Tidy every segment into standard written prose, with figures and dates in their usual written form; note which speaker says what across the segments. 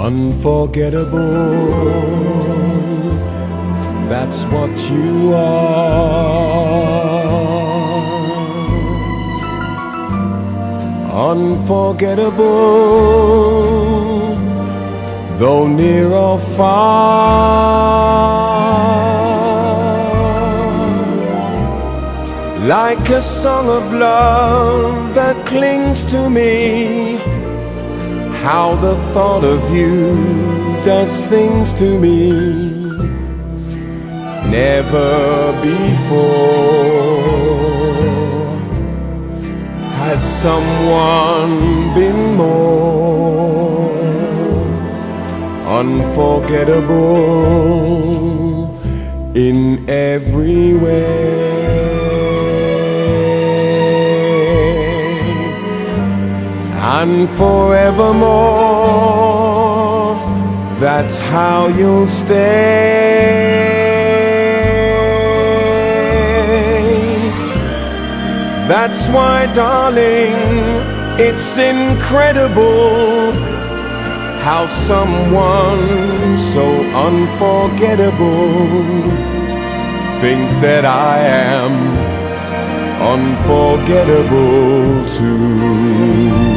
Speaker 1: Unforgettable, that's what you are. Unforgettable, though near or far. Like a song of love that clings to me, how the thought of you does things to me. Never before has someone been more unforgettable in every way. And forevermore, that's how you'll stay. That's why, darling, it's incredible how someone so unforgettable thinks that I am unforgettable too.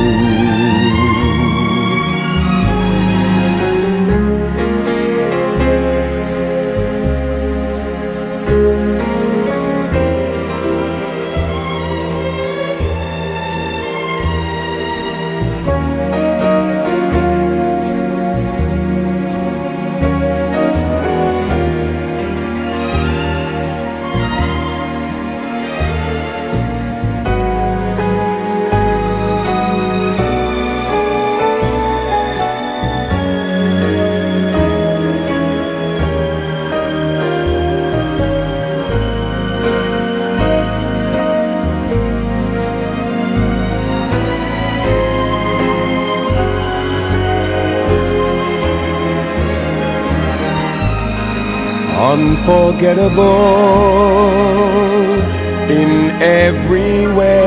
Speaker 1: Unforgettable in every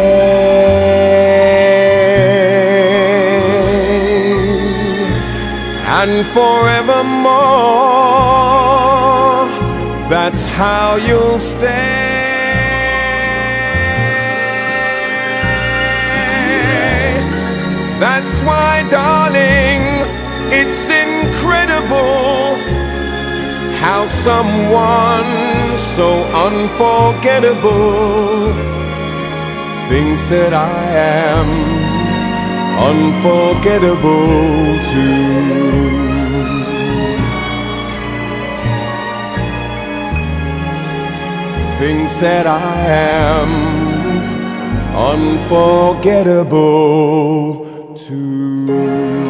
Speaker 1: way, and forevermore, that's how you'll stay. That's why, darling, it's incredible how someone so unforgettable thinks that I am unforgettable too. Thinks that I am unforgettable too.